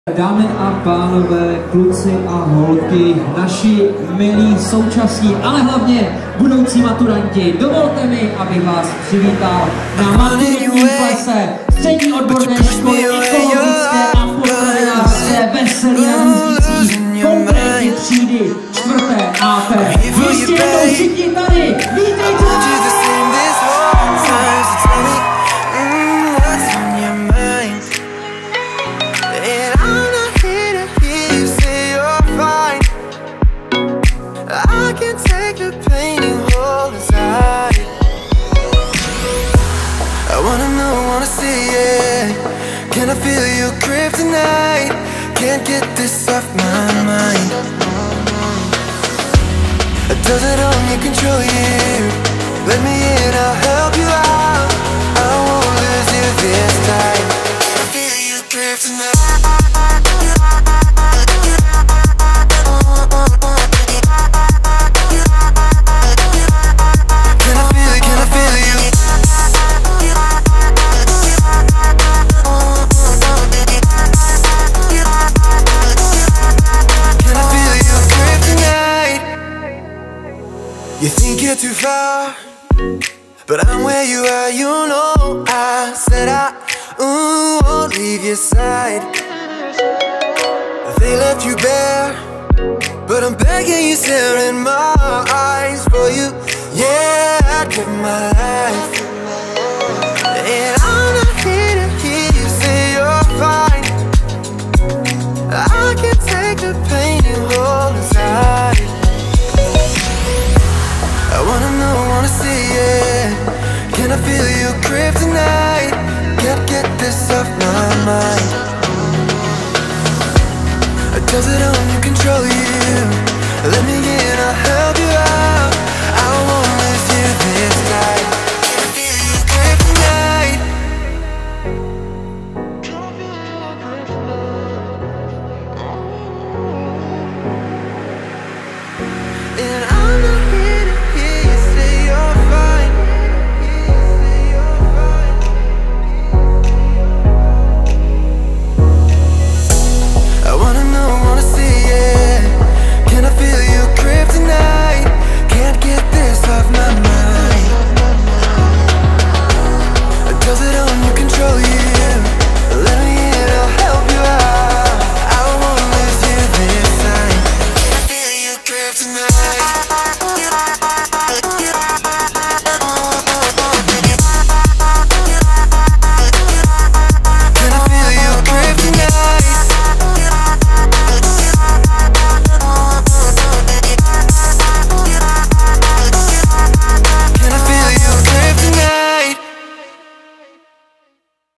Dámy a pánové, kluci a holky, naši milí současní, ale hlavně budoucí maturanti, dovolte mi, abych vás přivítal na maturitním plese Střední odborné školy ekologické a potravinářské Veselí na Růžící, konkrétně třídy 4. AP. Ještě jednou všichni tady, vítejte! Can I feel your grip tonight? Can't get this off my mind. Does it only control you? Let me in, I'll help you out. I won't lose you this time. Can I feel your grip tonight? You think you're too far, but I'm where you are, you know. I said I won't leave your side. They left you bare, but I'm begging you, staring my eyes for you. Yeah, I'd give my life. And I'm not here to hear you say you're fine. I can take the pain you hold inside. I wanna know, wanna see it. Can I feel your grip tonight? Can't get this off my mind. Does it only control you? Let me in, I'll help you out.